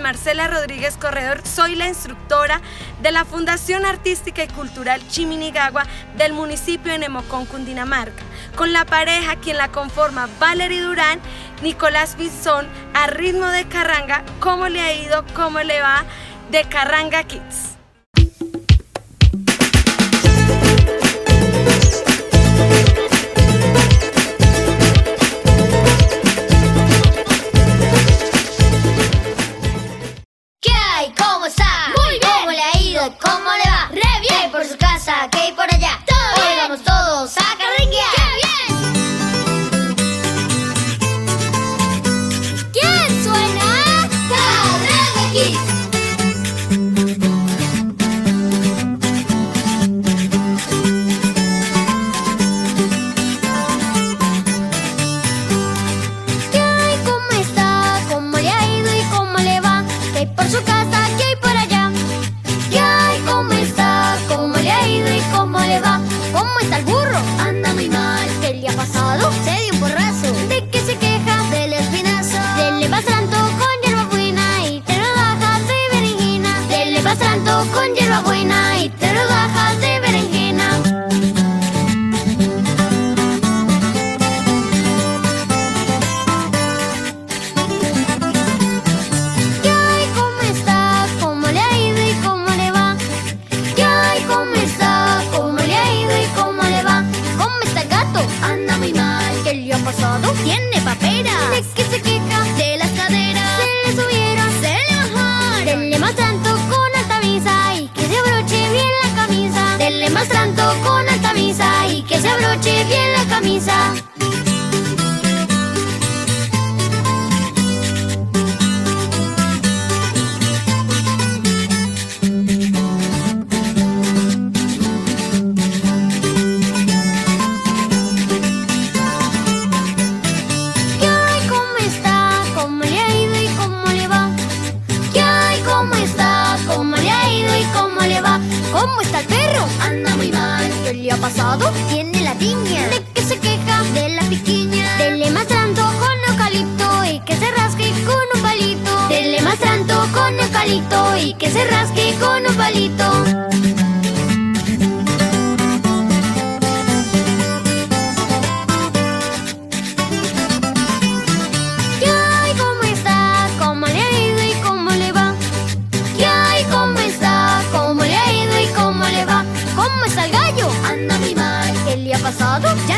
Marcela Rodríguez Corredor, soy la instructora de la Fundación Artística y Cultural Chiminigagua del municipio de Nemocón, Cundinamarca, con la pareja quien la conforma, Valery Durán, Nicolás Pinzón, a ritmo de carranga. ¿Cómo le ha ido? ¿Cómo le va? De Carranga Kids. ¿Cómo le va? ¡Re bien! ¿Qué hay por su casa? ¿Qué hay por allá? ¡Todo bien! Hoy vamos todos a carranguear. ¡Qué bien! ¿Quién suena? ¡Carranga Kids! ¿Qué hay? ¿Cómo está? ¿Cómo le ha ido y cómo le va? ¿Qué hay por su casa? ¿Qué hay por allá? ¿Cómo le ha ido y cómo le va? ¿Cómo está el burro? Anda muy mal. ¿Qué le ha pasado? Se dio un porrazo. ¿De qué se queja? Del espinazo. Dele bastante con hierbabuena y te rodajas de berenjena. Dele bastante con hierbabuena y te rodajas de berenjena. ¿Qué hay? ¿Cómo está? ¿Cómo le ha ido y cómo le va? ¿Qué hay? ¿Cómo está? ¿Cómo le ha ido y cómo le va? ¿Cómo está el gato? Anda muy mal. ¿Qué le ha pasado? Tiene paperas. ¿De qué se queja? De las caderas. Se le subieron, se le bajaron. Dele más tanto con alta misa y que se abroche bien la camisa. Dele más tanto con alta misa y que se abroche bien la camisa. ¿Cómo está el perro? Anda muy mal. ¿Qué le ha pasado? Tiene la tiña. ¿De qué se queja? De la piquiña. Dele más tanto con eucalipto y que se rasque con un palito. Dele más tanto con eucalipto y que se rasque con un palito. ¿Qué hay? ¿Cómo está? ¿Cómo le ha ido y cómo le va? ¿Qué hay? ¿Cómo está? ¿Cómo le ha ido y cómo le va? ¿Cómo está el gallo? Anda muy mal. ¿Qué le ha pasado?